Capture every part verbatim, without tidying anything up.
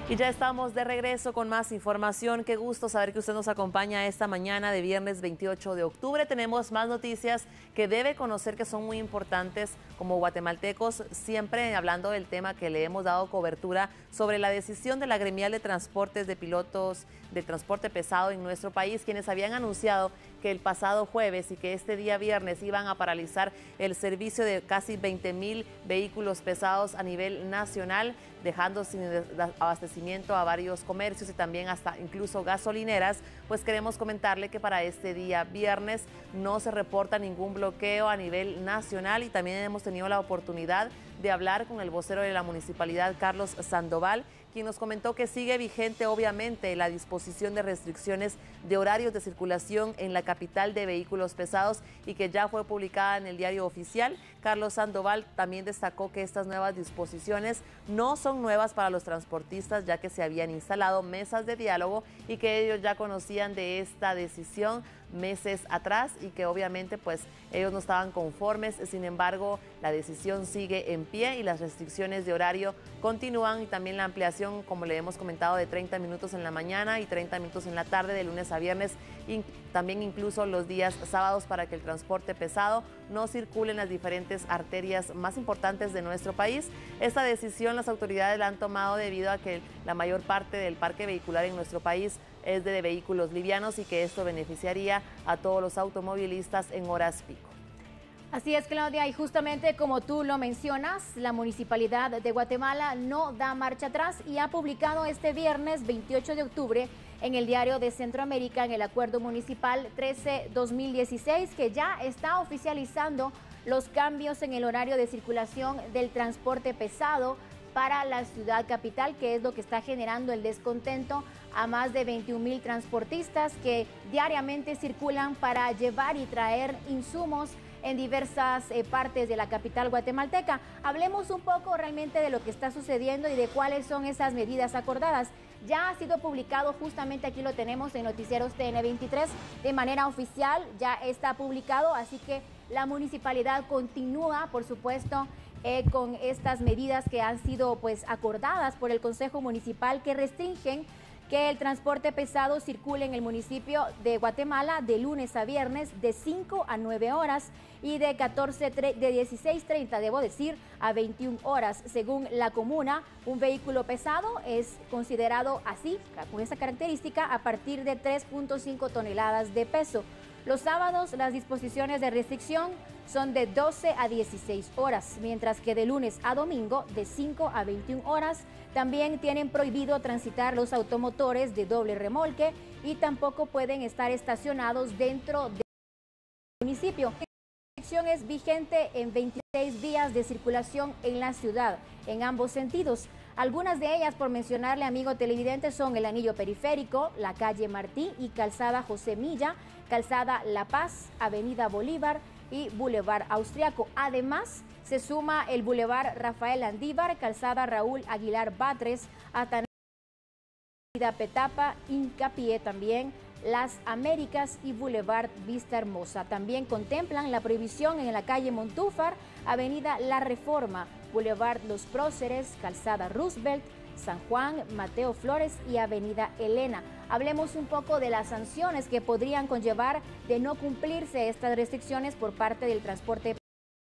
Y ya estamos de regreso con más información. Qué gusto saber que usted nos acompaña esta mañana de viernes veintiocho de octubre. Tenemos más noticias que debe conocer que son muy importantes como guatemaltecos, siempre hablando del tema que le hemos dado cobertura sobre la decisión de la gremial de transportes de pilotos de transporte pesado en nuestro país, quienes habían anunciado que el pasado jueves y que este día viernes iban a paralizar el servicio de casi veinte mil vehículos pesados a nivel nacional, dejando sin abastecimiento a varios comercios y también hasta incluso gasolineras. Pues queremos comentarle que para este día viernes no se reporta ningún bloqueo a nivel nacional y también hemos tenido la oportunidad de hablar con el vocero de la municipalidad, Carlos Sandoval, quien nos comentó que sigue vigente obviamente la disposición de restricciones de horarios de circulación en la capital de vehículos pesados y que ya fue publicada en el diario oficial. Carlos Sandoval también destacó que estas nuevas disposiciones no son nuevas para los transportistas, ya que se habían instalado mesas de diálogo y que ellos ya conocían de esta decisión meses atrás y que obviamente pues ellos no estaban conformes. Sin embargo, la decisión sigue en pie y las restricciones de horario continúan, y también la ampliación, como le hemos comentado, de treinta minutos en la mañana y treinta minutos en la tarde de lunes a viernes, y también incluso los días sábados, para que el transporte pesado no circule en las diferentes arterias más importantes de nuestro país. Esta decisión las autoridades la han tomado debido a que la mayor parte del parque vehicular en nuestro país es de vehículos livianos y que esto beneficiaría a todos los automovilistas en horas pico. Así es, Claudia, y justamente como tú lo mencionas, la Municipalidad de Guatemala no da marcha atrás y ha publicado este viernes veintiocho de octubre en el Diario de Centroamérica, en el Acuerdo Municipal trece guión dos mil dieciséis, que ya está oficializando los cambios en el horario de circulación del transporte pesado para la ciudad capital, que es lo que está generando el descontento a más de veintiún mil transportistas que diariamente circulan para llevar y traer insumos en diversas eh, partes de la capital guatemalteca. Hablemos un poco realmente de lo que está sucediendo y de cuáles son esas medidas acordadas. Ya ha sido publicado, justamente aquí lo tenemos en Noticieros T N veintitrés, de manera oficial, ya está publicado, así que la municipalidad continúa, por supuesto, eh, con estas medidas que han sido pues acordadas por el Consejo Municipal, que restringen que el transporte pesado circule en el municipio de Guatemala de lunes a viernes de cinco a nueve horas y de catorce de dieciséis treinta, debo decir, a veintiuna horas. Según la comuna, un vehículo pesado es considerado así, con esa característica, a partir de tres punto cinco toneladas de peso. Los sábados las disposiciones de restricción son de doce a dieciséis horas, mientras que de lunes a domingo de cinco a veintiuna horas. También tienen prohibido transitar los automotores de doble remolque y tampoco pueden estar estacionados dentro del municipio. La restricción es vigente en veintiséis vías de circulación en la ciudad, en ambos sentidos. Algunas de ellas, por mencionarle, amigo televidente, son el Anillo Periférico, la calle Martí y calzada José Milla, calzada La Paz, avenida Bolívar y Boulevard Austriaco. Además, se suma el Boulevard Rafael Andívar, calzada Raúl Aguilar Batres, hasta avenida Petapa, Hincapié también, Las Américas y Boulevard Vista Hermosa. También contemplan la prohibición en la calle Montúfar, avenida La Reforma, Boulevard Los Próceres, calzada Roosevelt, San Juan, Mateo Flores y avenida Elena. Hablemos un poco de las sanciones que podrían conllevar de no cumplirse estas restricciones por parte del transporte.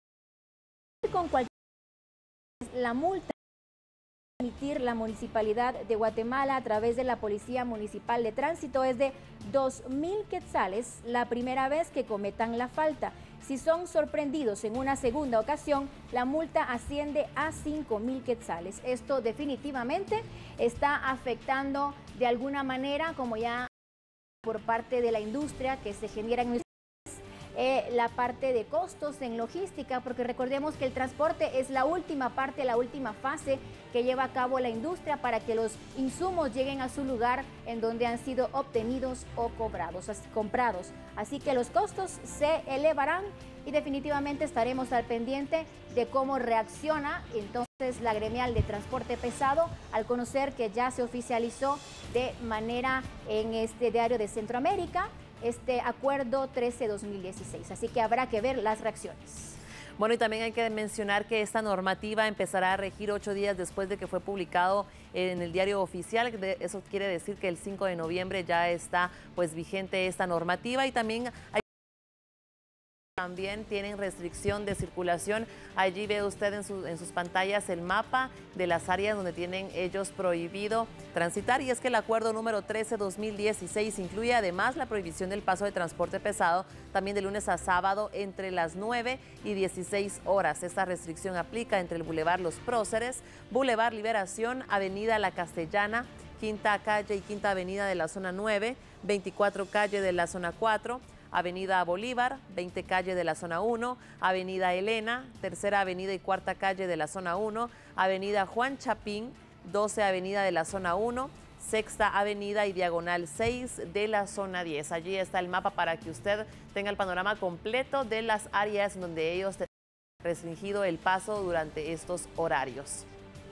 Con cualquier la multa que emitir la Municipalidad de Guatemala a través de la Policía Municipal de Tránsito es de dos mil quetzales la primera vez que cometan la falta. Si son sorprendidos en una segunda ocasión, la multa asciende a cinco mil quetzales. Esto definitivamente está afectando de alguna manera, como ya por parte de la industria que se genera en nuestro país, eh, la parte de costos en logística, porque recordemos que el transporte es la última parte, la última fase que lleva a cabo la industria para que los insumos lleguen a su lugar en donde han sido obtenidos o cobrados, comprados. Así que los costos se elevarán y definitivamente estaremos al pendiente de cómo reacciona entonces la gremial de transporte pesado al conocer que ya se oficializó de manera en este Diario de Centroamérica este acuerdo trece guión dos mil dieciséis. Así que habrá que ver las reacciones. Bueno, y también hay que mencionar que esta normativa empezará a regir ocho días después de que fue publicado en el diario oficial. Eso quiere decir que el cinco de noviembre ya está pues vigente esta normativa, y también hay También tienen restricción de circulación. Allí ve usted en, su, en sus pantallas el mapa de las áreas donde tienen ellos prohibido transitar. Y es que el acuerdo número trece dos mil dieciséis incluye además la prohibición del paso de transporte pesado también de lunes a sábado entre las nueve y dieciséis horas. Esta restricción aplica entre el Boulevard Los Próceres, Boulevard Liberación, Avenida La Castellana, Quinta Calle y Quinta Avenida de la zona nueve, veinticuatro Calle de la zona cuatro, Avenida Bolívar, veinte Calle de la zona uno, Avenida Elena, Tercera Avenida y Cuarta Calle de la zona uno, Avenida Juan Chapín, doce Avenida de la zona uno, Sexta Avenida y Diagonal seis de la zona diez. Allí está el mapa para que usted tenga el panorama completo de las áreas donde ellos han restringido el paso durante estos horarios.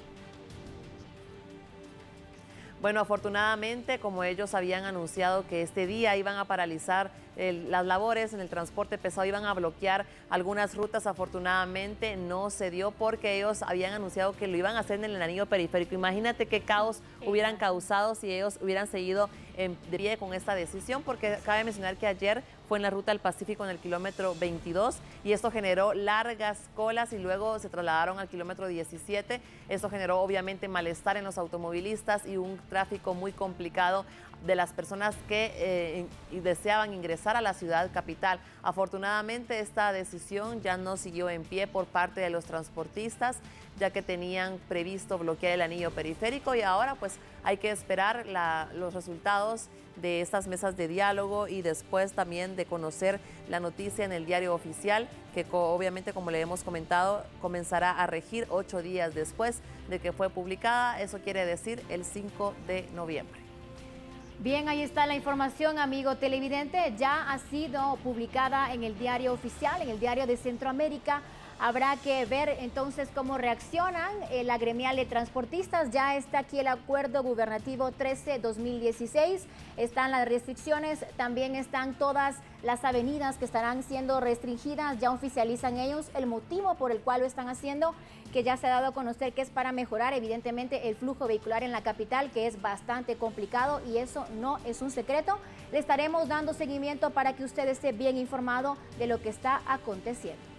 Bueno, afortunadamente, como ellos habían anunciado que este día iban a paralizar el, las labores en el transporte pesado, iban a bloquear algunas rutas, afortunadamente no se dio porque ellos habían anunciado que lo iban a hacer en el anillo periférico. Imagínate qué caos hubieran causado si ellos hubieran seguido en pie con esta decisión, porque cabe mencionar que ayer fue en la ruta del Pacífico en el kilómetro veintidós y esto generó largas colas y luego se trasladaron al kilómetro diecisiete. Esto generó obviamente malestar en los automovilistas y un tráfico muy complicado de las personas que eh, deseaban ingresar a la ciudad capital. Afortunadamente esta decisión ya no siguió en pie por parte de los transportistas, ya que tenían previsto bloquear el anillo periférico, y ahora pues hay que esperar la, los resultados de estas mesas de diálogo y después también de conocer la noticia en el diario oficial, que obviamente, como le hemos comentado, comenzará a regir ocho días después de que fue publicada. Eso quiere decir el cinco de noviembre. Bien, ahí está la información, amigo televidente. Ya ha sido publicada en el diario oficial, en el diario de Centroamérica. Habrá que ver entonces cómo reaccionan eh, la gremial de transportistas. Ya está aquí el acuerdo gubernativo trece dos mil dieciséis. Están las restricciones, también están todas las avenidas que estarán siendo restringidas. Ya oficializan ellos el motivo por el cual lo están haciendo, que ya se ha dado a conocer que es para mejorar evidentemente el flujo vehicular en la capital, que es bastante complicado, y eso no es un secreto. Le estaremos dando seguimiento para que usted esté bien informado de lo que está aconteciendo.